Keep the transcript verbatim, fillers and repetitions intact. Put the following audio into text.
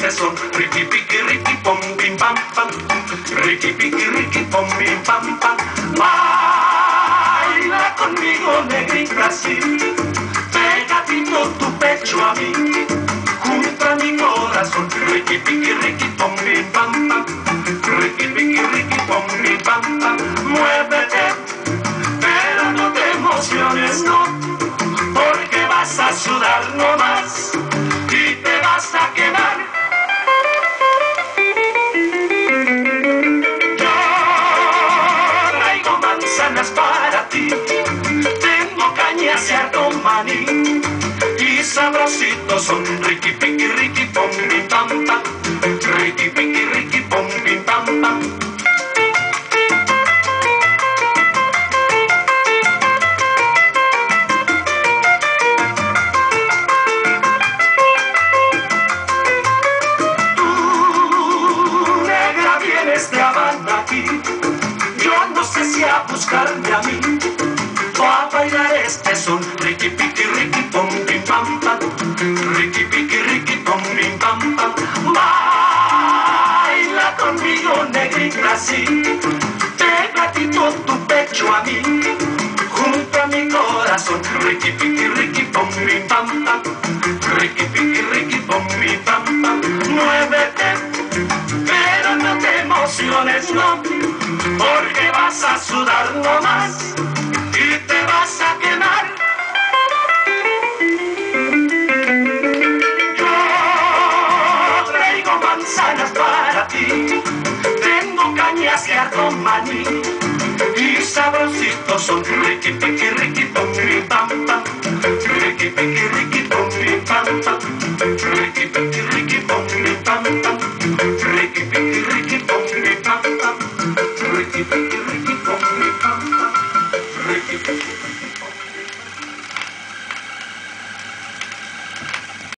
este son. Ricky, piqui, ricky, pom, pim, pam, pam. Ricky, piqui, ricky, pom, pim, pam, pam. Baila conmigo, negrita, así. Pegadito tu pecho a mí, junto a mi corazón. Ricky, piqui, ricky, pom, pim, pam, pam. Ricky, piqui, ricky, pom, pim, pam, pam. Muévete, pero no te emociones, no, porque vas a sudar nomás y te vas a quemar. Yo traigo manzanas para ti, tengo cañas y harto maní, y sabrositos son. Ricky, piqui, ricky, pom, pim, pam, pam. Ricky, piqui, ricky, pom, pim, pam, pam. De Habana aquí, yo no sé si a buscarme a mí o a bailar este son. Ricky, piqui, ricky, pom, pim, pam, pam. Ricky, piqui, ricky, pom, pim, pam, pam. Baila conmigo, negrita, así. Pegadito tu pecho a mí, junto a mi corazón. Ricky, piqui, ricky, pom, pim, pam, pam. Ricky, piqui, ricky, pom, pim, pam, pam. Muévete, pero no te emociones, no, porque vas a sudar nomás y te vas a quemar. Yo traigo manzanas para ti, tengo cañas y harto maní, y sabrositos son. Ricky, piqui, ricky, pom, pim, pam, pam. Ricky, piqui, ricky, pom, pim, pam, pam. Ricky, piqui, ricky, pom, pim, pam, pam. Ricky, piqui, ricky, pom, pim, pam, pam. Ricky, piqui, ricky.